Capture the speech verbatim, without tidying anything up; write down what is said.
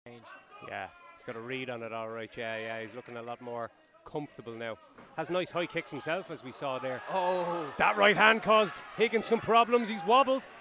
Yeah, he's got a read on it all right. Yeah, yeah, he's looking a lot more comfortable now. Has nice high kicks himself, as we saw there. Oh. That right hand caused Higgins some problems. He's wobbled.